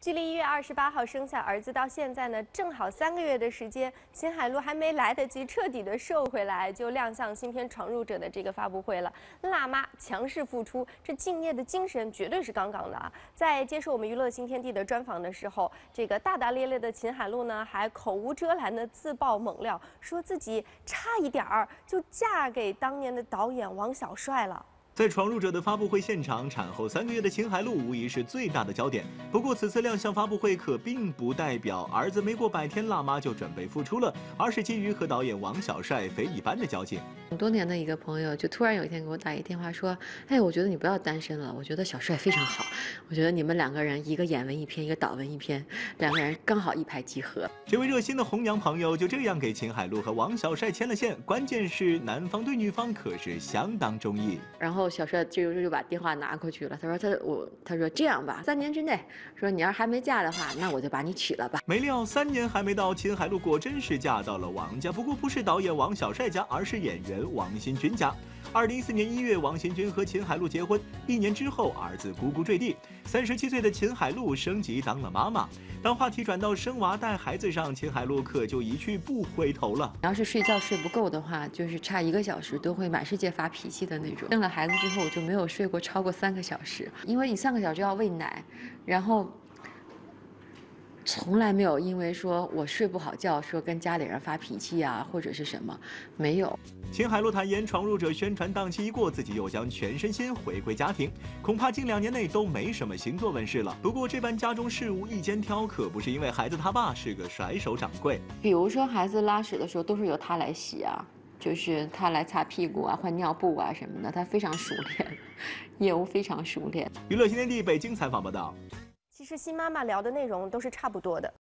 距离1月28号生下儿子到现在呢，正好3个月的时间，秦海璐还没来得及彻底的瘦回来，就亮相新片《闯入者》的这个发布会了。辣妈强势复出，这敬业的精神绝对是杠杠的啊！在接受我们娱乐新天地的专访的时候，这个大大咧咧的秦海璐呢，还口无遮拦的自爆猛料，说自己差一点儿就嫁给当年的导演王小帅了。 在《闯入者》的发布会现场，产后3个月的秦海璐无疑是最大的焦点。不过，此次亮相发布会可并不代表儿子没过100天，辣妈就准备复出了，而是基于和导演王小帅非一般的交情。 很多年的一个朋友，就突然有一天给我打一电话说：“哎，我觉得你不要单身了，我觉得小帅非常好，我觉得你们2个人，一个演文艺片，一个导文艺片，2个人刚好一拍即合。” 这位热心的红娘朋友就这样给秦海璐和王小帅牵了线，关键是男方对女方可是相当中意。 然后小帅这个时候就把电话拿过去了，他说他说这样吧，3年之内，说你要是还没嫁的话，那我就把你娶了吧。 没料3年还没到，秦海璐果真是嫁到了王家，不过不是导演王小帅家，而是演员王新军家。2014年1月，王新军和秦海璐结婚，1年之后，儿子咕咕坠地。37岁的秦海璐升级当了妈妈。当话题转到生娃带孩子上，秦海璐可就一去不回头了。 要是睡觉睡不够的话，就是差1个小时都会满世界发脾气的那种。生了孩子之后，我就没有睡过超过3个小时，因为你3个小时要喂奶，然后。从来没有因为说我睡不好觉，说跟家里人发脾气啊，或者是什么，没有。 秦海璐坦言，《闯入者》宣传档期一过，自己又将全身心回归家庭，恐怕近2年内都没什么新作问世了。不过这般家中事务一肩挑，可不是因为孩子他爸是个甩手掌柜。 比如说孩子拉屎的时候，都是由他来洗啊，就是他来擦屁股啊、换尿布啊什么的，他非常熟练，业务非常熟练。 娱乐新天地北京采访报道。 其实新妈妈聊的内容都是差不多的。